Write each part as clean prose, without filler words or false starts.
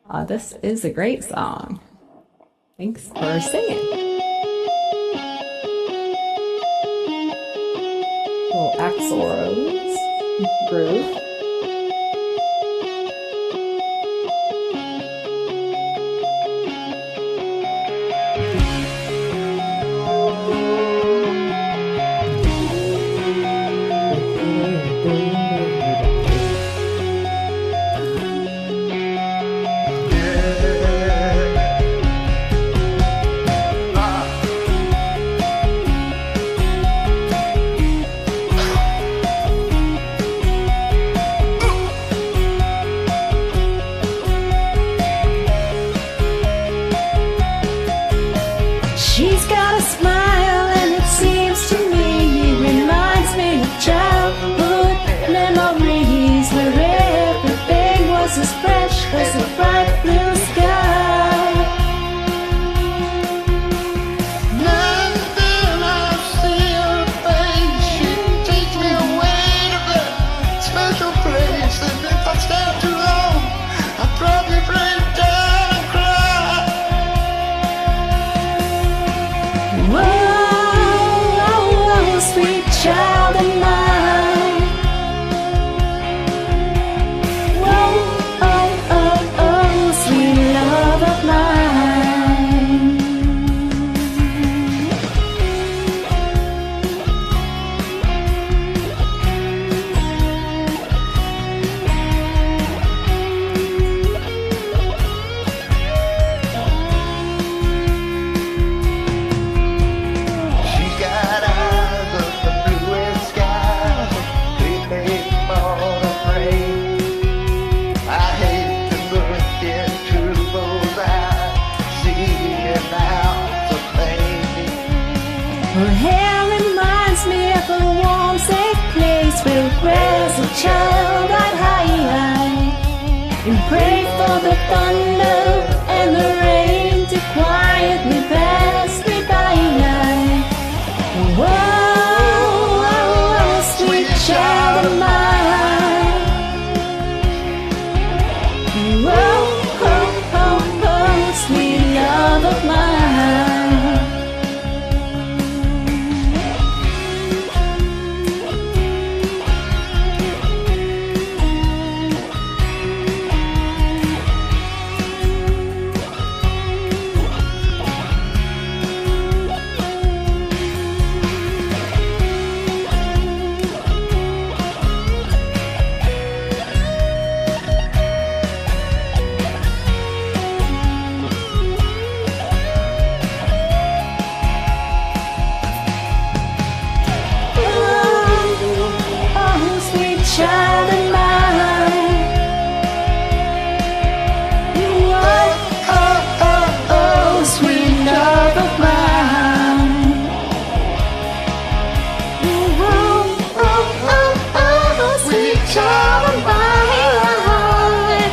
This is a great song. Thanks for singing. Little Axl Rose groove. She's got a smile and it seems to me it reminds me of childhood memories where everything was as fresh as a bright blue sky. Now and then I see her face, she takes me away to that special place, and if I stay too long, I'll probably break down and cry. Whoa, sweet child of mine. Whoa, sweet love of mine. She's got eyes of the bluest sky, they make fall of rain. I hate to look into those eyes, see it now so plainly. Her hair reminds me of a warm, safe place where as a child I'd hide and pray for the thunder and the rain to quietly pass me by. Whoa, sweet child of mine. Whoa, sweet love of mine. Oh, sweet child of mine. Sweet love of mine. Sweet child of mine.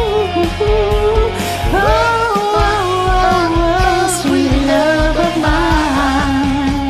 Sweet love of mine.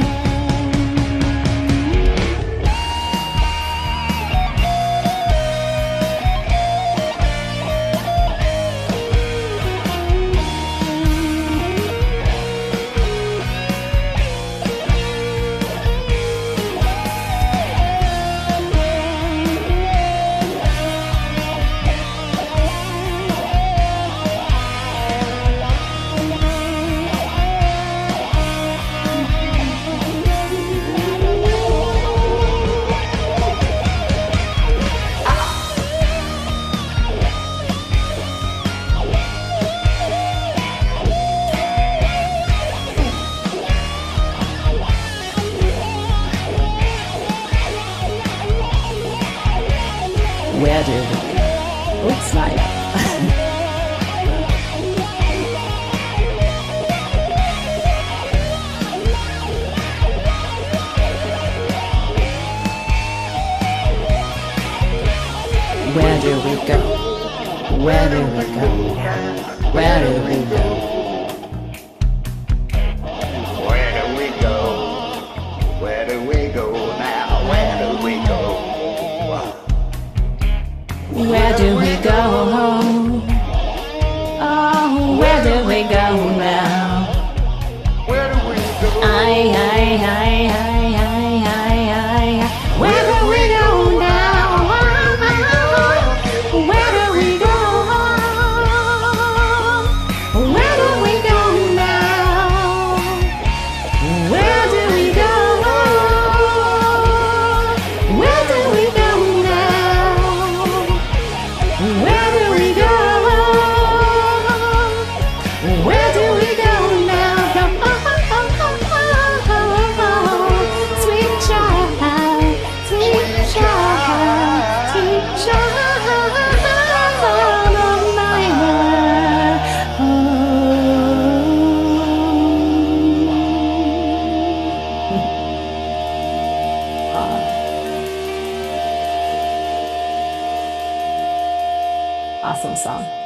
Where do we go? Oops, nice. Where do we go? Where do we go? Where do we go? Where do we go? Where do we go now? Where do we go? Where do we go? we go now? Where do we go? Where do we go now? Where do we go? Where do we go now? Where do we go? Where do we go now? Where do we go? Where do we go now? Sweet child, sweet child, sweet child of mine. Awesome song.